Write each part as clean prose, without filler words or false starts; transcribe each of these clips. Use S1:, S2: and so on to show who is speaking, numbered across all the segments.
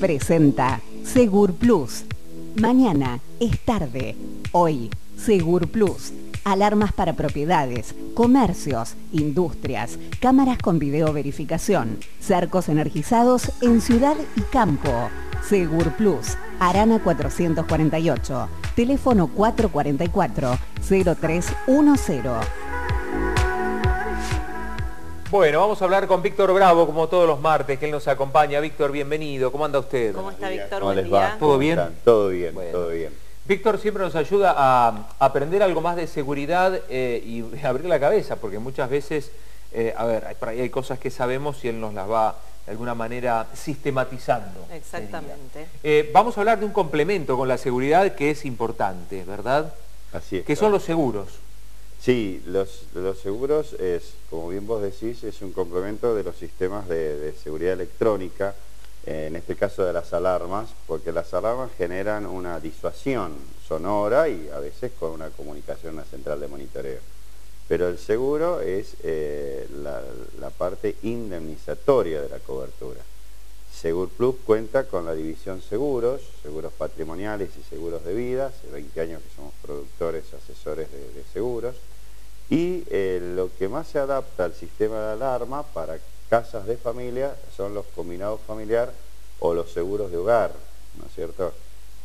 S1: presenta Segur Plus. Mañana es tarde. Hoy, Segur Plus. Alarmas para propiedades, comercios, industrias, cámaras con videoverificación, cercos energizados en ciudad y campo. Segur Plus, Arana 448, teléfono 444-0310.
S2: Bueno, vamos a hablar con Víctor Bravo, como todos los martes, que él nos acompaña. Víctor, bienvenido. ¿Cómo anda usted?
S3: ¿Cómo está, Víctor?
S4: ¿Cómo les
S3: Buen día.
S4: va?
S2: ¿Todo bien?
S4: Todo bien,
S2: Bueno.
S4: todo bien.
S2: Víctor siempre nos ayuda a aprender algo más de seguridad y abrir la cabeza, porque muchas veces, por ahí hay cosas que sabemos y él nos las va de alguna manera sistematizando.
S3: Exactamente.
S2: Vamos a hablar de un complemento con la seguridad que es importante, ¿verdad?
S4: Así es.
S2: Que son los seguros.
S4: Sí, los seguros, como bien vos decís, es un complemento de los sistemas de seguridad electrónica, en este caso de las alarmas, porque las alarmas generan una disuasión sonora y a veces con una comunicación a una central de monitoreo. Pero el seguro es la parte indemnizatoria de la cobertura. Segur Plus cuenta con la división seguros patrimoniales y seguros de vida. Hace 20 años que somos productores, asesores de seguros. Y lo que más se adapta al sistema de alarma para casas de familia son los combinados familiar o los seguros de hogar, ¿no es cierto?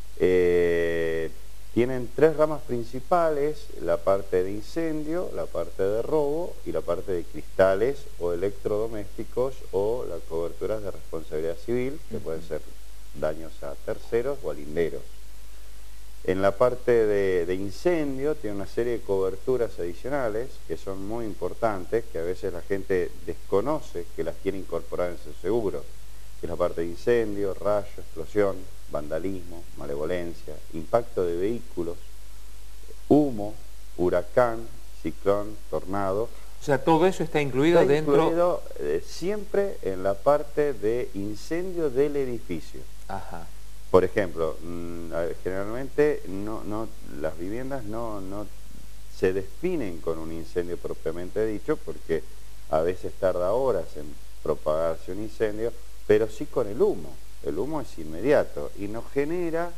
S4: Tienen tres ramas principales: la parte de incendio, la parte de robo y la parte de cristales o electrodomésticos o las coberturas de responsabilidad civil, que pueden ser daños a terceros o a linderos. En la parte de incendio tiene una serie de coberturas adicionales que son muy importantes, que a veces la gente desconoce que las quiere incorporar en su seguro, que es la parte de incendio, rayo, explosión, vandalismo, malevolencia, impacto de vehículos, humo, huracán, ciclón, tornado.
S2: O sea, todo eso está incluido dentro...
S4: Siempre en la parte de incendio del edificio.
S2: Ajá.
S4: Por ejemplo, generalmente las viviendas no se definen con un incendio propiamente dicho, porque a veces tarda horas en propagarse un incendio, pero sí con el humo. El humo es inmediato y nos genera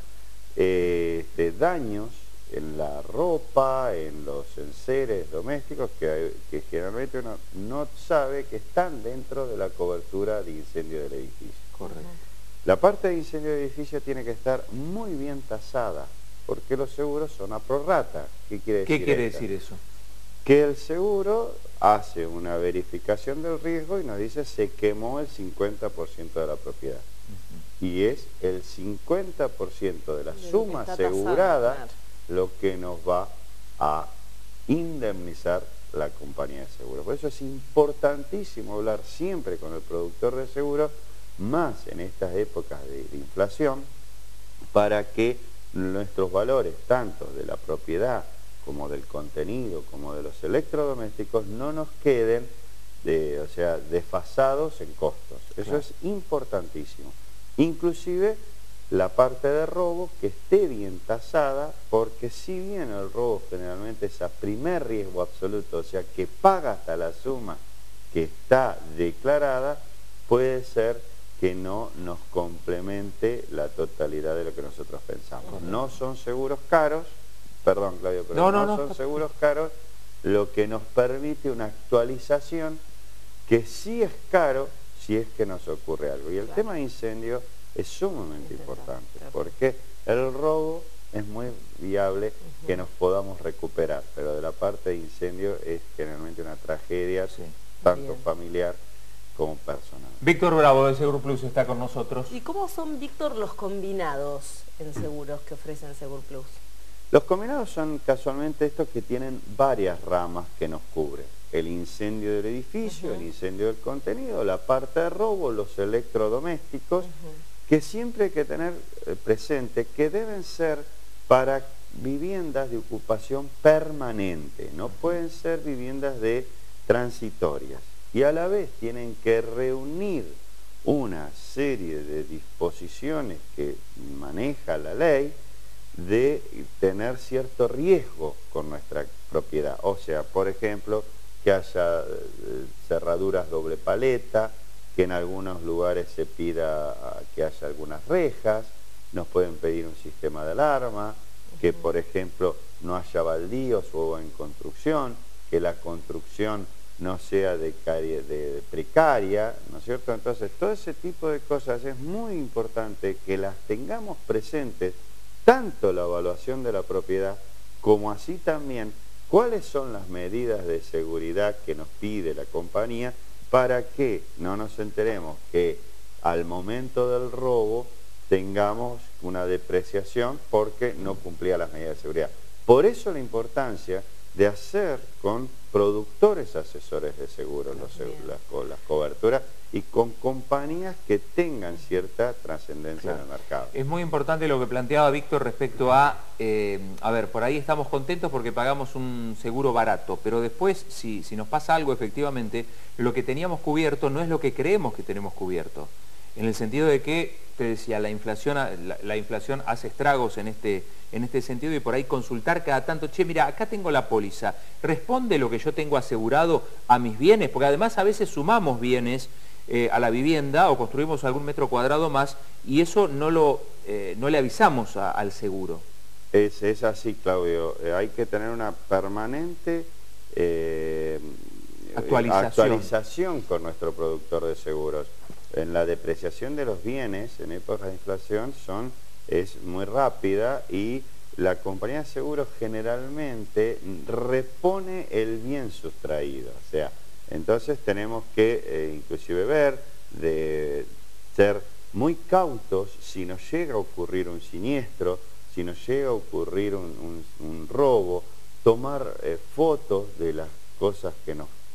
S4: daños en la ropa, en los enseres domésticos que generalmente uno no sabe que están dentro de la cobertura de incendio del edificio.
S2: Correcto.
S4: La parte de incendio de edificio tiene que estar muy bien tasada, porque los seguros son a prorrata. ¿Qué quiere decir?
S2: ¿Qué quiere decir eso?
S4: Que el seguro hace una verificación del riesgo y nos dice se quemó el 50% de la propiedad. Y es el 50% de la suma asegurada, claro, lo que nos va a indemnizar la compañía de seguros. Por eso es importantísimo hablar siempre con el productor de seguros, más en estas épocas de inflación, para que nuestros valores, tanto de la propiedad como del contenido, como de los electrodomésticos, no nos queden desfasados en costos. Eso es importantísimo. Inclusive la parte de robo, que esté bien tasada, porque si bien el robo generalmente es a primer riesgo absoluto, o sea que paga hasta la suma que está declarada, puede ser que no nos complemente la totalidad de lo que nosotros pensamos. No son seguros caros, perdón Claudio, pero no son seguros caros, lo que nos permite una actualización que sí es caro si es que nos ocurre algo. Y el tema de incendio es sumamente importante, porque el robo es muy viable que nos podamos recuperar, pero de la parte de incendio es generalmente una tragedia, tanto familiar como personal.
S2: Víctor Bravo de Segur Plus está con nosotros.
S3: ¿Y cómo son, Víctor, los combinados en seguros que ofrecen Segur Plus?
S4: Los combinados son casualmente estos que tienen varias ramas que nos cubren. El incendio del edificio, el incendio del contenido, la parte de robo, los electrodomésticos, que siempre hay que tener presente que deben ser para viviendas de ocupación permanente, no pueden ser viviendas transitorias. Y a la vez tienen que reunir una serie de disposiciones que maneja la ley de tener cierto riesgo con nuestra propiedad. O sea, por ejemplo, que haya cerraduras doble paleta, que en algunos lugares se pida que haya algunas rejas, nos pueden pedir un sistema de alarma, que por ejemplo no haya baldíos o en construcción, que la construcción no sea de precaria, ¿no es cierto? Entonces todo ese tipo de cosas es muy importante que las tengamos presentes, tanto la evaluación de la propiedad como así también cuáles son las medidas de seguridad que nos pide la compañía para que no nos enteremos que al momento del robo tengamos una depreciación porque no cumplía las medidas de seguridad. Por eso la importancia de hacer con productores asesores de seguros las coberturas y con compañías que tengan cierta trascendencia en el mercado.
S2: Es muy importante lo que planteaba Víctor respecto a ver, por ahí estamos contentos porque pagamos un seguro barato, pero después si nos pasa algo efectivamente, lo que teníamos cubierto no es lo que creemos que tenemos cubierto. En el sentido de que, te decía, la inflación hace estragos en este sentido y por ahí consultar cada tanto, che, mira, acá tengo la póliza, ¿responde lo que yo tengo asegurado a mis bienes? Porque además a veces sumamos bienes a la vivienda o construimos algún metro cuadrado más y eso no le avisamos al seguro.
S4: Es así, Claudio. Hay que tener una permanente actualización con nuestro productor de seguros. En la depreciación de los bienes en épocas de inflación es muy rápida y la compañía de seguros generalmente repone el bien sustraído. O sea, entonces tenemos que inclusive ver, de ser muy cautos si nos llega a ocurrir un siniestro, si nos llega a ocurrir un robo, tomar fotos de las cosas que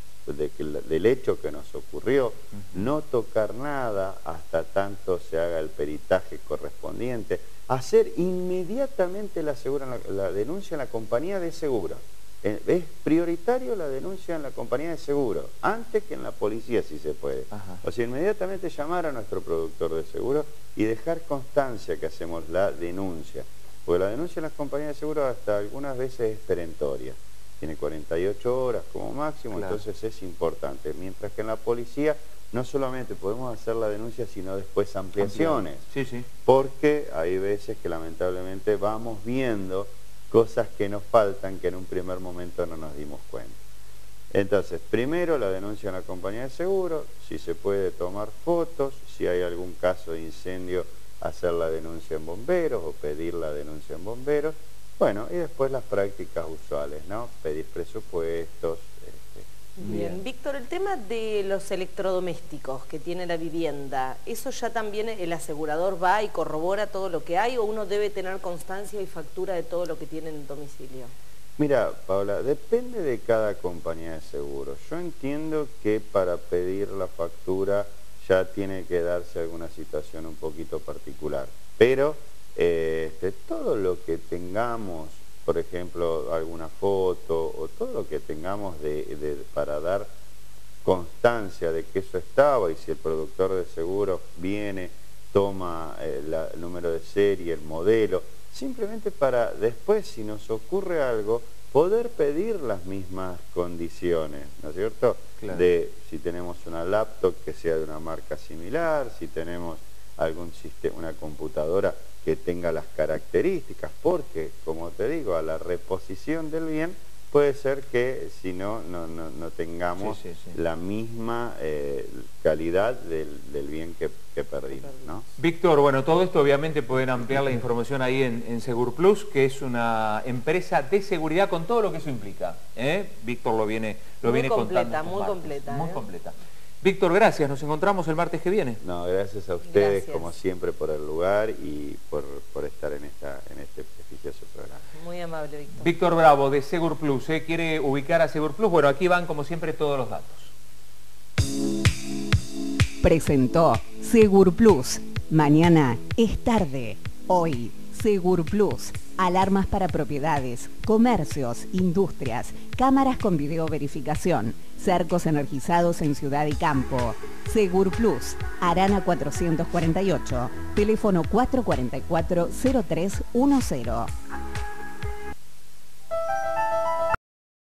S4: del hecho que nos ocurrió, no tocar nada hasta tanto se haga el peritaje correspondiente, hacer inmediatamente la denuncia en la compañía de seguro. Es prioritario la denuncia en la compañía de seguro, antes que en la policía si se puede. O sea, inmediatamente llamar a nuestro productor de seguro y dejar constancia que hacemos la denuncia. Porque la denuncia en las compañías de seguro hasta algunas veces es perentoria. Tiene 48 horas como máximo, claro. Entonces es importante. Mientras que en la policía no solamente podemos hacer la denuncia, sino después ampliaciones. Sí. Porque hay veces que lamentablemente vamos viendo cosas que nos faltan que en un primer momento no nos dimos cuenta. Entonces, primero la denuncia en la compañía de seguro, si se puede tomar fotos, si hay algún caso de incendio, hacer la denuncia en bomberos o pedir la denuncia en bomberos. Bueno, y después las prácticas usuales, ¿no? Pedir presupuestos.
S3: Bien, Víctor, el tema de los electrodomésticos que tiene la vivienda, ¿eso ya también el asegurador va y corrobora todo lo que hay o uno debe tener constancia y factura de todo lo que tiene en el domicilio?
S4: Mira, Paula, depende de cada compañía de seguros. Yo entiendo que para pedir la factura ya tiene que darse alguna situación un poquito particular, pero todo lo que tengamos, por ejemplo, alguna foto o todo lo que tengamos para dar constancia de que eso estaba y si el productor de seguros viene, toma el número de serie, el modelo, simplemente para después, si nos ocurre algo, poder pedir las mismas condiciones, ¿no es cierto? Claro. De si tenemos una laptop que sea de una marca similar, si tenemos algún sistema, una computadora que tenga las características, porque, como te digo, a la reposición del bien puede ser que si no tengamos la misma calidad del bien que perdimos, ¿no?
S2: Víctor, bueno, todo esto obviamente pueden ampliar la información ahí en Segurplus, que es una empresa de seguridad con todo lo que eso implica. Víctor lo viene contando. Muy completa. Víctor, gracias. Nos encontramos el martes que viene.
S4: No, gracias a ustedes, como siempre, por el lugar y por estar en este prestigioso programa.
S3: Muy amable, Víctor.
S2: Víctor Bravo, de Segurplus. ¿Quiere ubicar a Segurplus? Bueno, aquí van, como siempre, todos los datos.
S1: Presentó Segurplus. Mañana es tarde. Hoy, Segurplus. Alarmas para propiedades, comercios, industrias, cámaras con videoverificación, cercos energizados en ciudad y campo. Segurplus, Arana 448, teléfono 444-0310.